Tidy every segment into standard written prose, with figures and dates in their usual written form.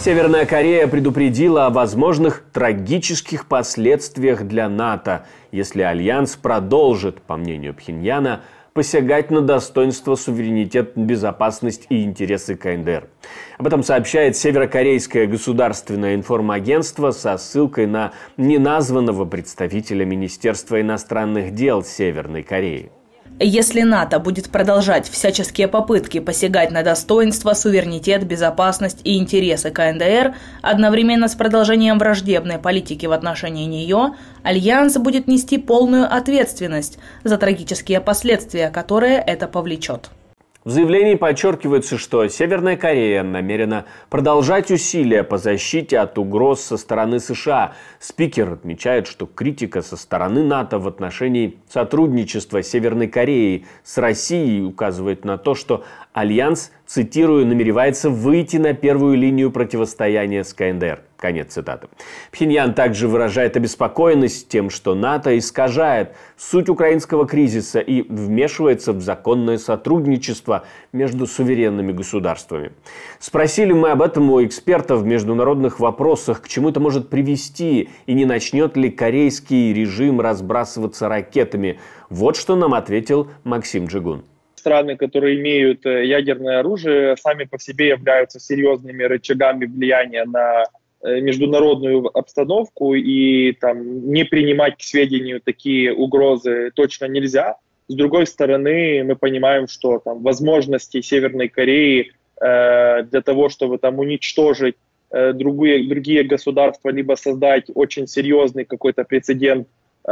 Северная Корея предупредила о возможных трагических последствиях для НАТО, если Альянс продолжит, по мнению Пхеньяна, посягать на достоинство, суверенитет, безопасность и интересы КНДР. Об этом сообщает северокорейское государственное информагентство со ссылкой на неназванного представителя Министерства иностранных дел Северной Кореи. Если НАТО будет продолжать всяческие попытки посягать на достоинство, суверенитет, безопасность и интересы КНДР, одновременно с продолжением враждебной политики в отношении нее, Альянс будет нести полную ответственность за трагические последствия, которые это повлечет. В заявлении подчеркивается, что Северная Корея намерена продолжать усилия по защите от угроз со стороны США. Спикер отмечает, что критика со стороны НАТО в отношении сотрудничества Северной Кореи с Россией указывает на то, что Альянс, цитирую, намеревается выйти на первую линию противостояния с КНДР. Конец цитаты. Пхеньян также выражает обеспокоенность тем, что НАТО искажает суть украинского кризиса и вмешивается в законное сотрудничество между суверенными государствами. Спросили мы об этом у экспертов в международных вопросах, к чему это может привести и не начнет ли корейский режим разбрасываться ракетами. Вот что нам ответил Максим Джигун. Страны, которые имеют ядерное оружие, сами по себе являются серьезными рычагами влияния на международную обстановку, и там не принимать к сведению такие угрозы точно нельзя. С другой стороны, мы понимаем, что там возможности Северной Кореи для того, чтобы там уничтожить другие государства, либо создать очень серьезный какой-то прецедент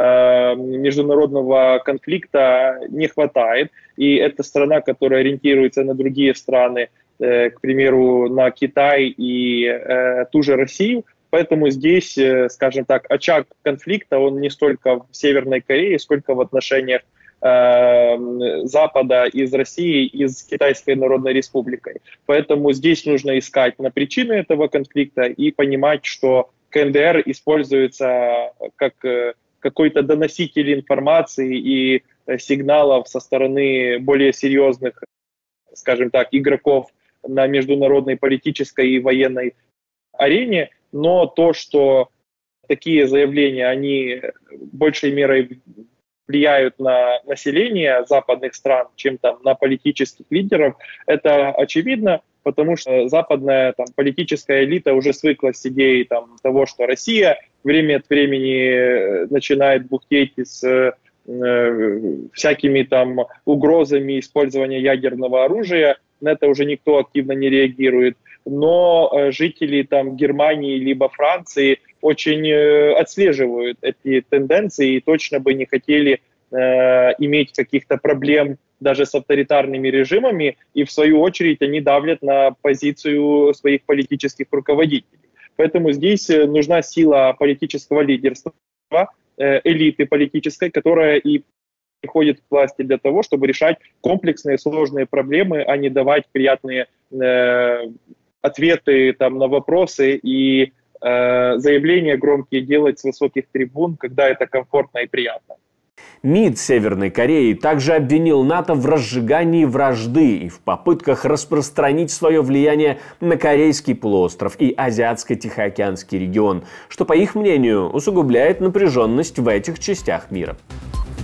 международного конфликта, не хватает. И это страна, которая ориентируется на другие страны, к примеру, на Китай и ту же Россию. Поэтому здесь, скажем так, очаг конфликта, он не столько в Северной Корее, сколько в отношениях Запада из России и с Китайской Народной Республикой. Поэтому здесь нужно искать на причины этого конфликта и понимать, что КНДР используется как какой-то доноситель информации и сигналов со стороны более серьезных, скажем так, игроков на международной политической и военной арене. Но то, что такие заявления, они большей мерой влияют на население западных стран, чем там на политических лидеров, это очевидно, потому что западная там политическая элита уже свыклась с идеей там того, что Россия время от времени начинает бухтеть с всякими там угрозами использования ядерного оружия. На это уже никто активно не реагирует. Но жители там Германии либо Франции очень отслеживают эти тенденции и точно бы не хотели иметь каких-то проблем даже с авторитарными режимами, и в свою очередь они давлят на позицию своих политических руководителей. Поэтому здесь нужна сила политического лидерства, элиты политической, которая и приходит к власти для того, чтобы решать комплексные сложные проблемы, а не давать приятные ответы там, на вопросы и заявления громкие делать с высоких трибун, когда это комфортно и приятно. МИД Северной Кореи также обвинил НАТО в разжигании вражды и в попытках распространить свое влияние на Корейский полуостров и Азиатско-Тихоокеанский регион, что, по их мнению, усугубляет напряженность в этих частях мира.